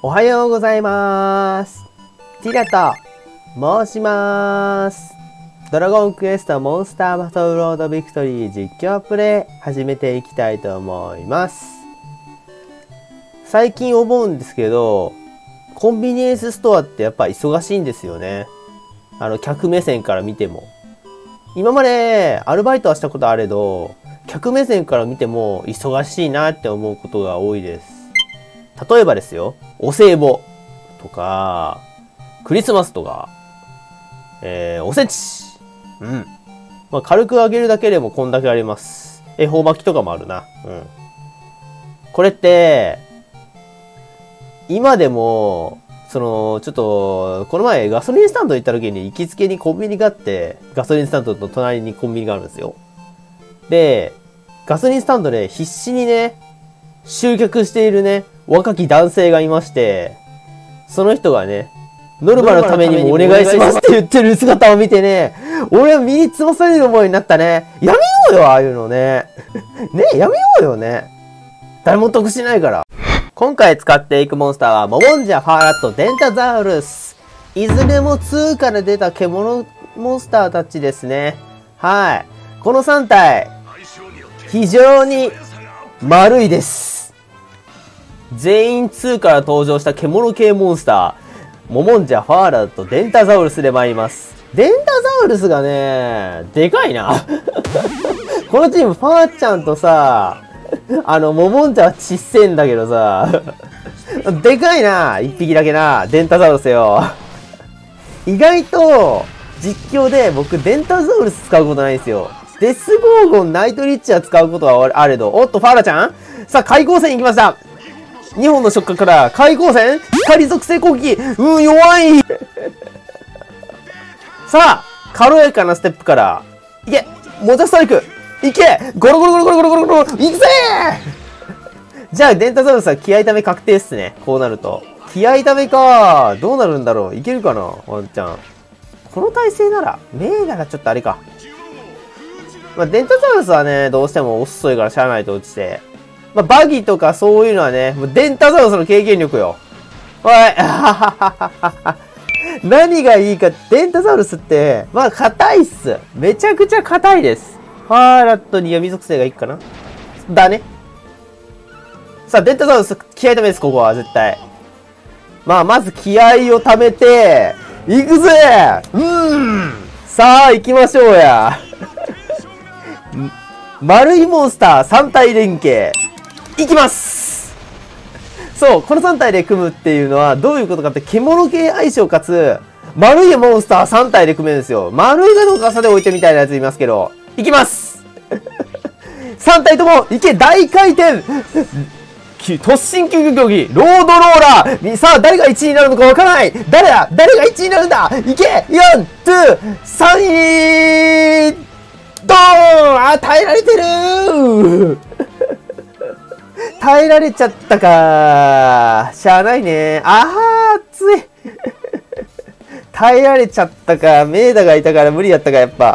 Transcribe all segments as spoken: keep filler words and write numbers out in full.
おはようございます。ティラと申します。ドラゴンクエストモンスターバトルロードビクトリー実況プレイ始めていきたいと思います。最近思うんですけど、コンビニエンスストアってやっぱ忙しいんですよね。あの客目線から見ても。今までアルバイトはしたことあれど、客目線から見ても忙しいなって思うことが多いです。例えばですよ、お歳暮とか、クリスマスとか、えー、おせち。うん。まあ、軽くあげるだけでもこんだけあります。恵方巻きとかもあるな。うん。これって、今でも、その、ちょっと、この前ガソリンスタンド行った時に行きつけにコンビニがあって、ガソリンスタンドの隣にコンビニがあるんですよ。で、ガソリンスタンドで必死にね、集客しているね、若き男性がいまして、その人がね、ノルマのためにもお願いしますって言ってる姿を見てね、俺は身につまされる思いになったね。やめようよ、ああいうのね。ね、やめようよね。誰も得しないから。今回使っていくモンスターは、モモンジャ、ファーラット、デンタザウルス。いずれもツーから出た獣モンスターたちですね。はい。このさん体、非常に丸いです。全員ツーから登場した獣系モンスター、モモンジャ、ファーラット、デンタザウルスで参ります。デンタザウルスがね、でかいな。このチーム、ファーちゃんとさ、あの、モモンジャはちっせえんだけどさ、でかいな、一匹だけな、デンタザウルスよ。意外と、実況で僕、デンタザウルス使うことないんですよ。デスゴーゴン、ナイトリッチは使うことはあれど、おっと、ファーラちゃんさあ、開口戦行きました。にほんの触角から開口戦光属性攻撃うん、弱いさあ、軽やかなステップから、いけモジャストライクいけゴロゴロゴロゴロゴロゴロゴロいくぜじゃあ、デンタザウルスは気合ため確定っすね。こうなると。気合ためかどうなるんだろういけるかなワンちゃん。この体勢なら、メーダがちょっとあれか。まあ、デンタザウルスはね、どうしても遅いからしゃあないと落ちて。まあ、バギとかそういうのはね、もうデンタザウルスの経験力よ。おい何がいいか、デンタザウルスって、まあ、硬いっす。めちゃくちゃ硬いです。ファーラットに闇属性がいくかなだね。さあ、デンタザウルス、気合ためです、ここは、絶対。まあ、まず気合をためて、いくぜうーんさあ、行きましょうや。丸いモンスターさん体連携。いきますそう、このさん体で組むっていうのはどういうことかって、獣系相性かつ、丸いモンスターさん体で組めるんですよ。丸いがどうかさで置いてみたいなやついますけど、いきますさん体とも、いけ大回転突進究極競技、ロードローラーさあ、誰がいちいになるのかわからない誰だ誰がいちいになるんだいけ !よん、に、さんいドーンあ、耐えられてる耐えられちゃったかしゃあないね。あー、熱い耐えられちゃったか。メーダがいたから無理やったか、やっぱ。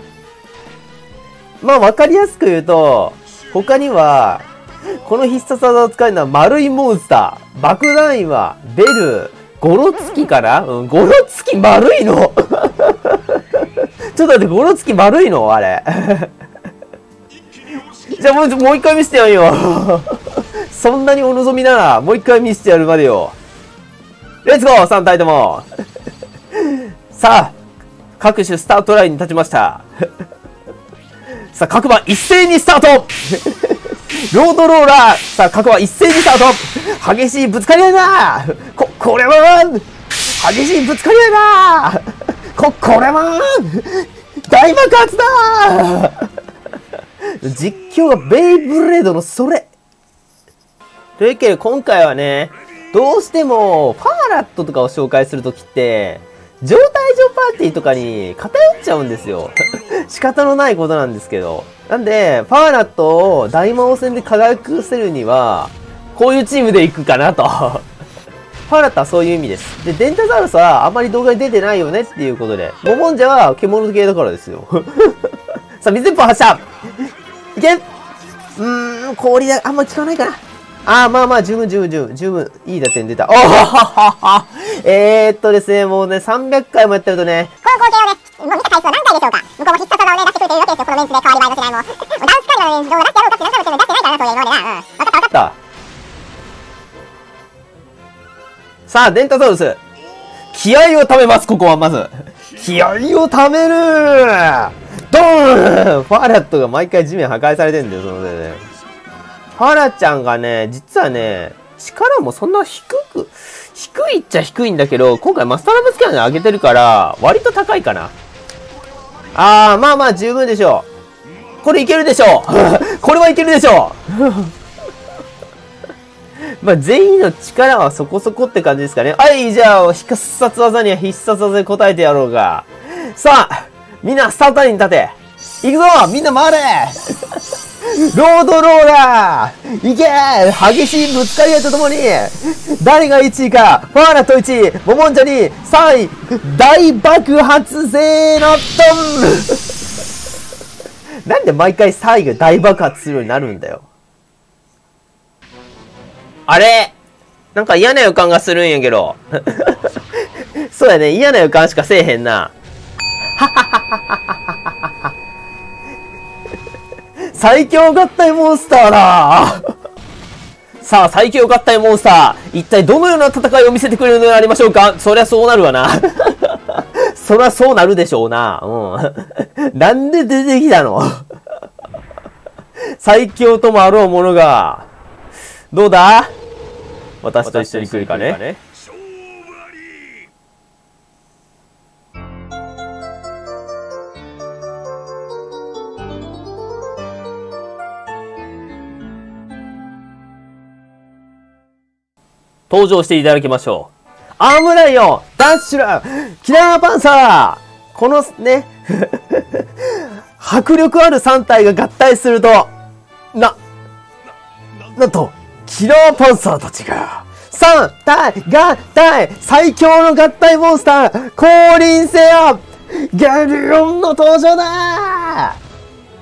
まあ、わかりやすく言うと、他には、この必殺技を使えるのは丸いモンスター。爆弾岩、ベル、ゴロツキかなうん、ゴロツキ丸いのちょっと待って、ゴロツキ丸いのあれ。じゃあもう、もう一回見せてやるよ。そんなにお望みなら、もう一回見せてやるまでよ。レッツゴー !さん 体ともさあ、各種スタートラインに立ちました。さあ、各馬一斉にスタートロードローラーさあ、各馬一斉にスタート激しいぶつかり合いだこ、これは激しいぶつかり合いだこ、これは大爆発だ実況がベイブレードのそれというわけで今回はね、どうしてもファーラットとかを紹介するときって、状態上パーティーとかに偏っちゃうんですよ。仕方のないことなんですけど。なんで、ファーラットを大魔王戦で輝かせるには、こういうチームで行くかなと。ファーラットはそういう意味です。で、デンタザウルスはあんまり動画に出てないよねっていうことで。モモンジャは獣系だからですよ。さあ、水鉄砲発射いけうーん、氷だ、あんま効かないかな。 ああ、まあまあ、十分十分十分、十分、いい打点出た。おはははえーっとですね、もうね、さんびゃっかいもやってるとね、 この光景をね、もう見た回数は何回でしょうか。向こうも必殺技をね、出してくれているわけですよ。このメンツで変わり映えのしないもう。もうダンスカリのね、動画出してやろうかって何回も言ってるのに出してないからな、そういう今までな。うん。わかったわかった。 さあ、デンタサウルス。気合をためます、ここはまず。気合をためるドーンファラットが毎回地面破壊されてるんだよ、そのね。ファラちゃんがね、実はね、力もそんな低く、低いっちゃ低いんだけど、今回マスターラブスキャンで上げてるから、割と高いかな。あー、まあまあ十分でしょう。これいけるでしょうこれはいけるでしょうまあ全員の力はそこそこって感じですかね。はい、じゃあ、必殺技には必殺技で答えてやろうが。さあ、みんなスタートラインに立て。行くぞみんな回れロードローラーいけ激しいぶつかり合いとともに、誰がいちいか、ファーラットいちい、モモンジャにさんい、大爆発性のドンなんで毎回さんいが大爆発するようになるんだよ。あれなんか嫌な予感がするんやけど。そうやね、嫌な予感しかせえへんな。最強合体モンスターださあ、最強合体モンスター。一体どのような戦いを見せてくれるのでありましょうか。そりゃそうなるわな。そりゃそうなるでしょうな。うん。なんで出てきたの最強ともあろうものが。どうだ私と一緒に来るかね。登場していただきましょう。アームライオン、ダッシュラー、キラーパンサー。このね、迫力あるさん体が合体すると、な、なんと、キラーパンサーたちが、さん体合体、最強の合体モンスター、降臨せよギャリオンの登場だー。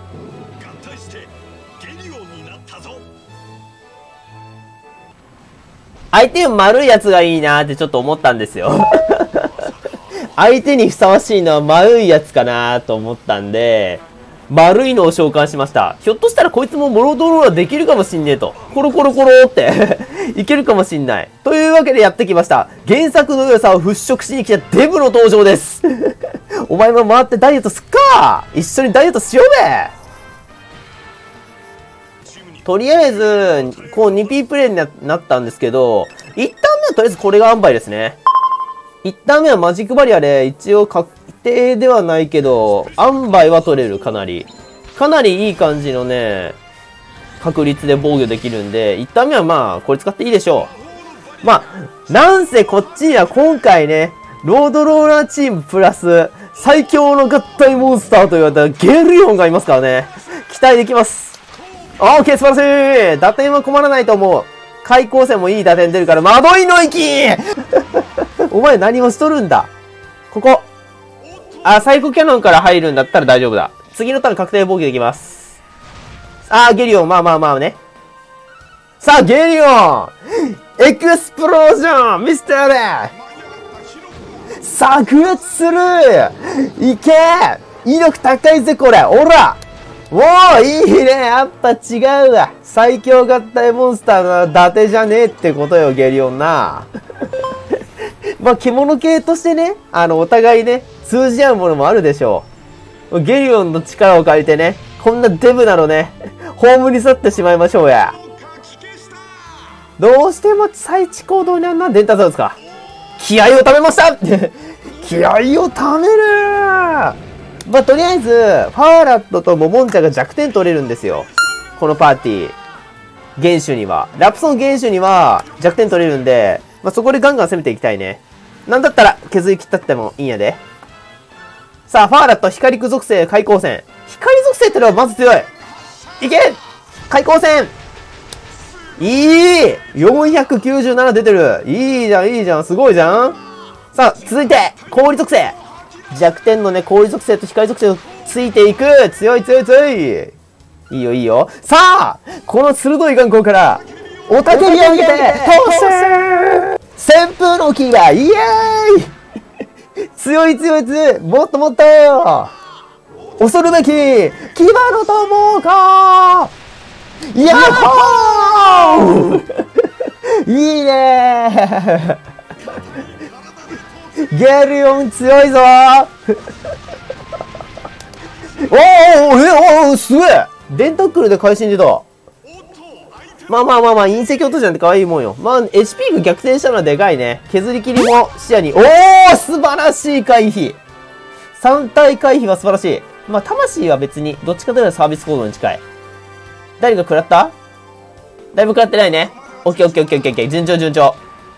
相手丸いやつがいいなーってちょっと思ったんですよ。相手にふさわしいのは丸いやつかなーと思ったんで、丸いのを召喚しました。ひょっとしたらこいつもモロドローラできるかもしんねえと。コロコロコロっていけるかもしんない。というわけでやってきました。原作の良さを払拭しに来たデブの登場です。お前も回ってダイエットすっか一緒にダイエットしようべとりあえず、こう にピー プレイになったんですけど、いちターン目はとりあえずこれが塩梅ですね。いちターン目はマジックバリアで一応確定ではないけど、塩梅は取れる、かなり。かなりいい感じのね、確率で防御できるんで、いちターン目はまあ、これ使っていいでしょう。まあ、なんせこっちには今回ね、ロードローラーチームプラス、最強の合体モンスターと言われたゲルヨンがいますからね。期待できます。オーケー、素晴らしい打点は困らないと思う。開口戦もいい打点出るから、惑いの息お前何をしとるんだここ。あ、サイコキャノンから入るんだったら大丈夫だ。次のターン確定防御できます。あー、ゲリオン、まあまあまあね。さあ、ゲリオンエクスプロージョン見せてやれ炸裂するいけ威力高いぜ、これおらおー、いいねやっぱ違うわ最強合体モンスターの伊達じゃねえってことよ、ゲリオンな。まあ、獣系としてね、あの、お互いね、通じ合うものもあるでしょう。ゲリオンの力を借りてね、こんなデブなのね、葬り去ってしまいましょうや。どうしても最地行動にあんなデンタサウルスか。気合をためました気合をためるーまあ、とりあえず、ファーラットとモモンチャが弱点取れるんですよ。このパーティー。原種には。ラプソン原種には弱点取れるんで、まあ、そこでガンガン攻めていきたいね。なんだったら削り切ったってもいいんやで。さあ、ファーラット、光属性、開口戦。光属性ってのはまず強い。いけ開口戦いい !よんひゃくきゅうじゅうなな 出てる。いいじゃん、いいじゃん。すごいじゃん。さあ、続いて、氷属性。弱点のね、氷属性と光属性をついていく。強い強い強い。いいよいいよ。さあこの鋭い眼光から、 おたけび上げて突旋旋風の牙イエーイ強い強い強いもっともっと恐るべき牙の友かやっほーいいねーゲルヨン強いぞおーえおーすげえデンタックルで会心出た。まあまあまあまあ、隕石落としなんて可愛いもんよ。まあ、エイチピー が逆転したのはでかいね。削り切りも視野に。おー素晴らしい回避さん体回避は素晴らしい。まあ、魂は別に、どっちかというとサービスコードに近い。誰が食らった？だいぶ食らってないね。オッケーオッケーオッケーオッケーオッケー。順調順調。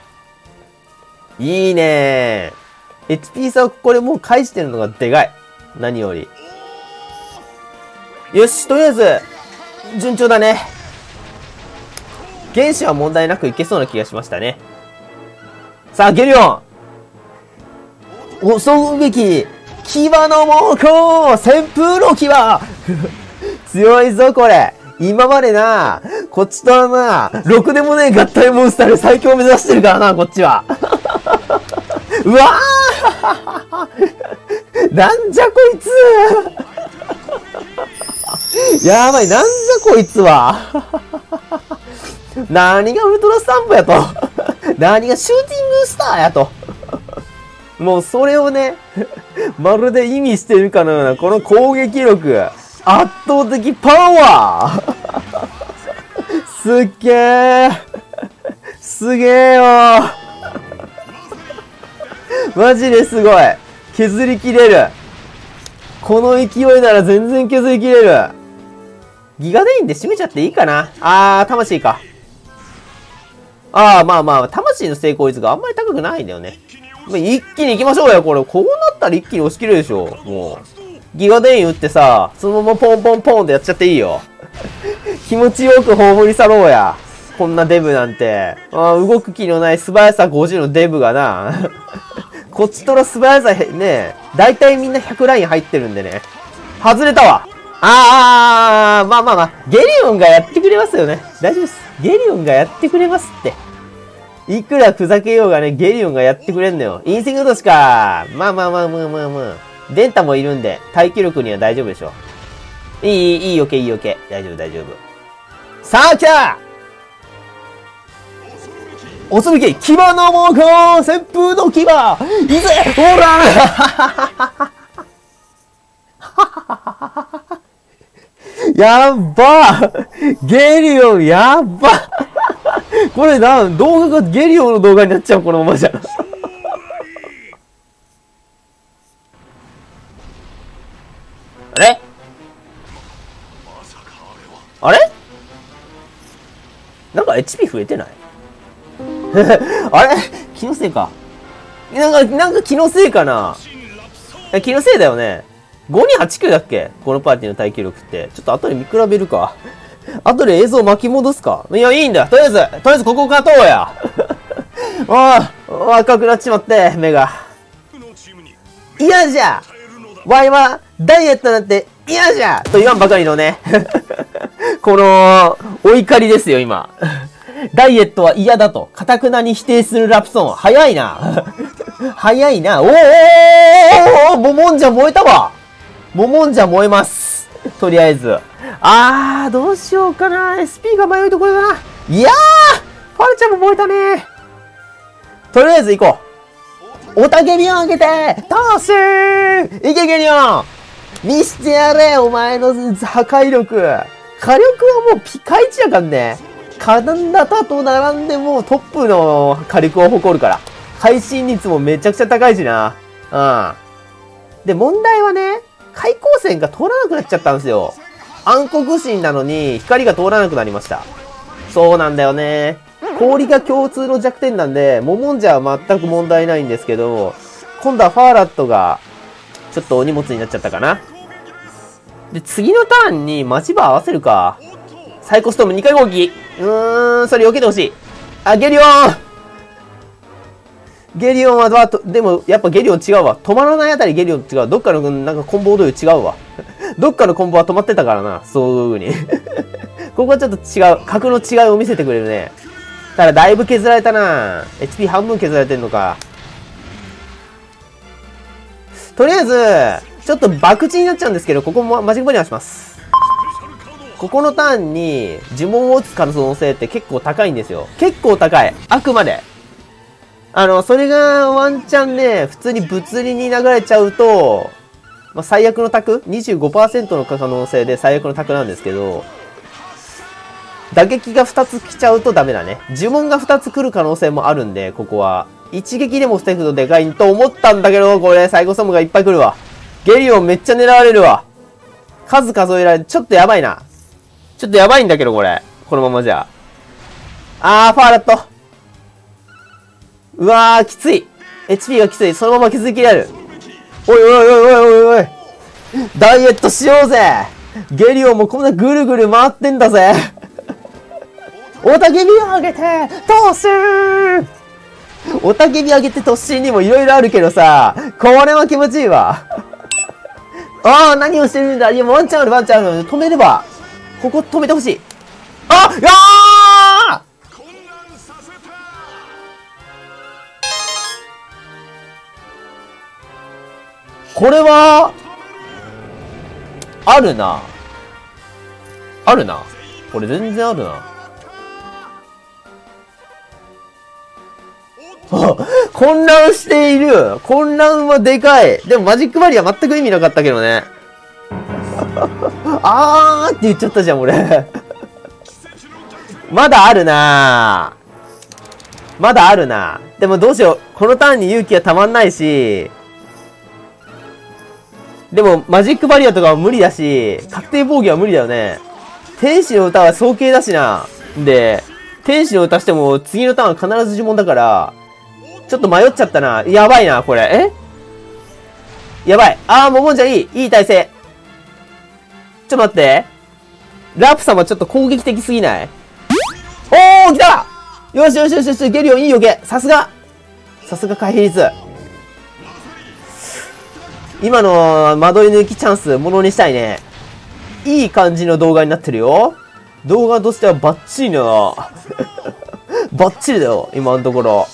いいねー。エイチピー 差をこれもう返してるのがでかい。何より。よし、とりあえず、順調だね。原子は問題なくいけそうな気がしましたね。さあ、ゲリオン襲うべき牙の猛攻旋風の牙強いぞ、これ。今までな、こっちとはな、ろくでもねえ合体モンスターで最強を目指してるからな、こっちは。うわーなんじゃこいつやばい、なんじゃこいつは何がウルトラスタンプやと何がシューティングスターやともうそれをね、まるで意味してるかのようなこの攻撃力、圧倒的パワーすっげーすげーよマジですごい削りきれるこの勢いなら全然削りきれるギガデインで締めちゃっていいかなあー、魂か。あー、まあまあ、魂の成功率があんまり高くないんだよね。まあ、一気に行きましょうよ、これ。こうなったら一気に押し切れるでしょ。もう。ギガデイン打ってさ、そのままポンポンポンってやっちゃっていいよ。気持ちよく葬り去ろうや。こんなデブなんて。あー、動く気のない素早さごじゅうのデブがな。こっちとら素早さね、だいたいみんなひゃくライン入ってるんでね。外れたわ。あー、まあまあまあ、ゲリオンがやってくれますよね。大丈夫です。ゲリオンがやってくれますって。いくらふざけようがね、ゲリオンがやってくれんのよ。隕石落としか。まあまあまあまあまあまあ。デンタもいるんで、耐久力には大丈夫でしょ。いい、いい、いい、オッケー、いい、オッケー。大丈夫、大丈夫。さあ、来たおすべき牙の猛攻旋風の牙いぜほらやっばゲリオンやっばこれな、動画がゲリオンの動画になっちゃう、このままじゃ。あれあれなんか エイチピー 増えてないあれ気のせいか。なんか、なんか気のせいかな。え、気のせいだよね。ごにはちきゅうだっけこのパーティーの耐久力って。ちょっと後で見比べるか。後で映像巻き戻すか。いや、いいんだ。とりあえず、とりあえずここ勝とうや。ああ、赤くなっちまって、目が。嫌じゃわいは、ダイエットなんて嫌じゃと言わんばかりのね。この、お怒りですよ、今。ダイエットは嫌だと、かたくなに否定するラプソン。早いな。早いな。おーおーおーモモンジャ燃えたわ。モモンジャ燃えます。とりあえず。あー、どうしようかな。エスピー が迷いところだな。いやーファルちゃんも燃えたね。とりあえず行こう。おたけびをあげてトースーいけゲリオン見してやれお前の破壊力。火力はもうピカイチやかんね。カナダと並んでもうトップの火力を誇るから。会心率もめちゃくちゃ高いしな。うん。で、問題はね、開光線が通らなくなっちゃったんですよ。暗黒神なのに光が通らなくなりました。そうなんだよね。氷が共通の弱点なんで、モモンジャは全く問題ないんですけど、今度はファーラットがちょっとお荷物になっちゃったかな。で、次のターンに待ち場合わせるか。サイコストームにかい攻撃。うーん、それ避けてほしい。あ、ゲリオンゲリオンはどう、でもやっぱゲリオン違うわ。止まらないあたりゲリオン違う。どっかのなんかコンボ同様違うわ。どっかのコンボは止まってたからな。そういう風に。ここはちょっと違う。格の違いを見せてくれるね。 ただだいぶ削られたな。 エイチピー 半分削られてんのか。とりあえずちょっと博打になっちゃうんですけど、ここもマジックバリアします。ここのターンに呪文を打つ可能性って結構高いんですよ。結構高い。あくまで。あの、それがワンチャンね、普通に物理に流れちゃうと、まあ、最悪の卓 ?にじゅうごパーセント の可能性で最悪の卓なんですけど、打撃がふたつ来ちゃうとダメだね。呪文がふたつ来る可能性もあるんで、ここは。一撃でも防ぐとでかいと思ったんだけど、これ、サイコソムがいっぱい来るわ。ゲリオンめっちゃ狙われるわ。数数えられる。ちょっとやばいな。ちょっとやばいんだけど、これ。このままじゃ。あー、ファーラット。うわー、きつい。エイチピー がきつい。そのまま削り切れる。おいおいおいおいおいおい。ダイエットしようぜ。ゲリオンもこんなぐるぐる回ってんだぜ。おたけびを上げて、突進おたけび上げて突進にもいろいろあるけどさ、これは気持ちいいわ。ああ、何をしてるんだ。いや、ワンチャンある、ワンチャンある。止めれば。ここ止めてほしい。あっ、やーこれは、あるな。あるな。これ全然あるな。混乱している。混乱はでかい。でもマジックバリア全く意味なかったけどね。あーって言っちゃったじゃん、俺。まだあるなぁ。まだあるな。でもどうしよう。このターンに勇気はたまんないし。でもマジックバリアとかは無理だし、確定防御は無理だよね。天使の歌は早計だしな。で、天使の歌しても次のターンは必ず呪文だから、ちょっと迷っちゃったな。やばいな、これ。えやばい。あー、ももんじゃんいい。いい体勢。ちょっと待って。ラプ様ちょっと攻撃的すぎない？おー、来た！よしよしよしよし、ゲリオンいいよけ。さすが。さすが回避率。今の惑い抜きチャンス、ものにしたいね。いい感じの動画になってるよ。動画としてはバッチリな。バッチリだよ、今のところ。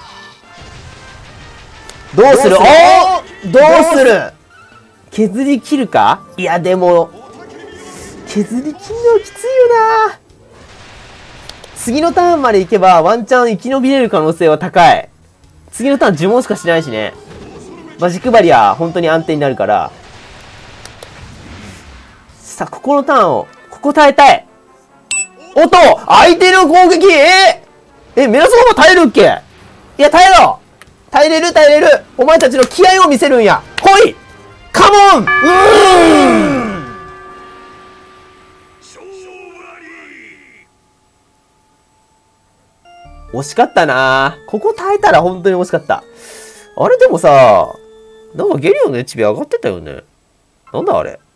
どうする？おー！どうする？削り切るか？いや、でも、削り切るのはきついよな。次のターンまで行けばワンチャン生き延びれる可能性は高い。次のターン呪文しかしないしね。マジックバリア本当に安定になるから。さあ、ここのターンを、ここ耐えたい。おっと相手の攻撃ええ、メラソーマ耐えるっけ？いや、耐えろ！耐えれる耐えれる！お前たちの気合を見せるんや！来い！カモン！うーん！惜しかったなぁ。ここ耐えたら本当に惜しかった。あれでもさ、なんかゲリオンの エイチピー 上がってたよね。なんだあれ。